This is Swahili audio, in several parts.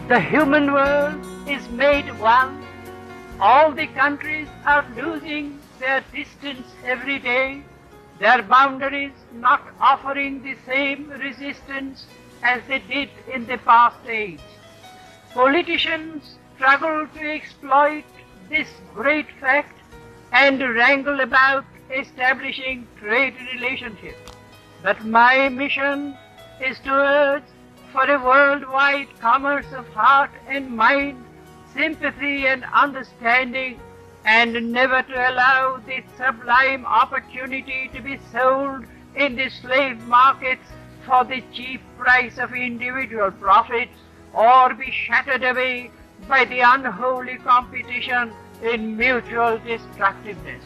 The human world is made one. All the countries are losing their distance every day, their boundaries not offering the same resistance as they did in the past age. Politicians struggle to exploit this great fact and wrangle about establishing trade relationships. But my mission is to urge for a worldwide commerce of heart and mind, sympathy and understanding, and never to allow this sublime opportunity to be sold in the slave markets for the cheap price of individual profits, or be shattered away by the unholy competition in mutual destructiveness.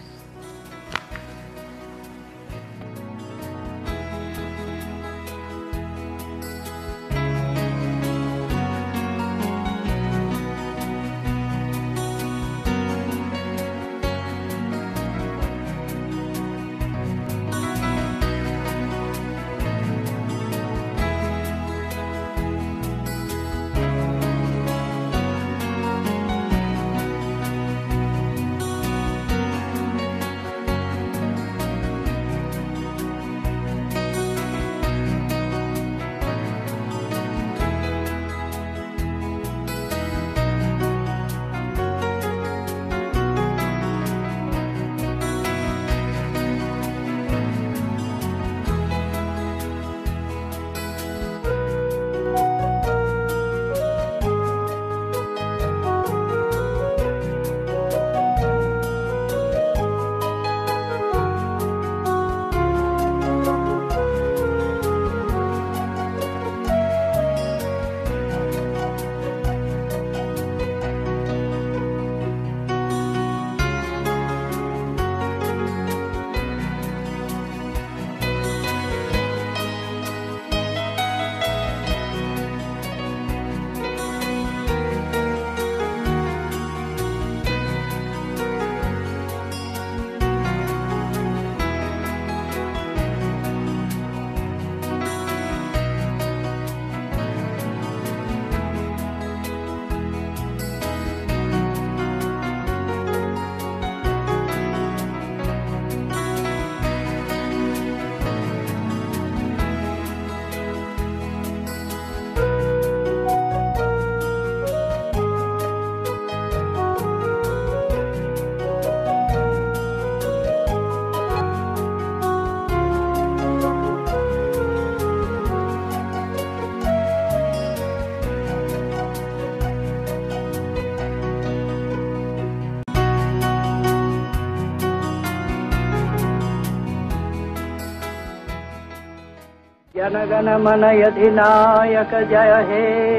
जनगण मन अधिनायक जय हे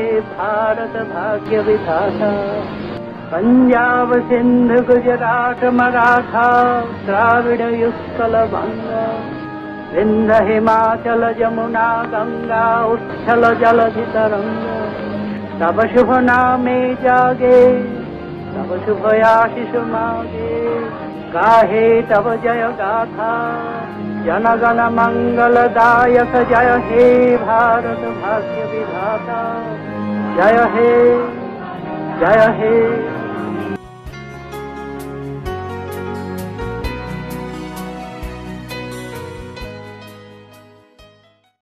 भारत भाग्य विधाता। पंजाब सिंध गुजरात मराठा द्राविड़ उत्कल बंग, विंध्य हिमाचल जमुना गंगा उच्छल जलधि तरंग। तब शुभ नामे जागे, तब शुभ आशीष मागे, गाहे तब जय गाथा। जनगण मंगलदायक जय हे भारत भाग्य विधाता। जय हे, जय हे।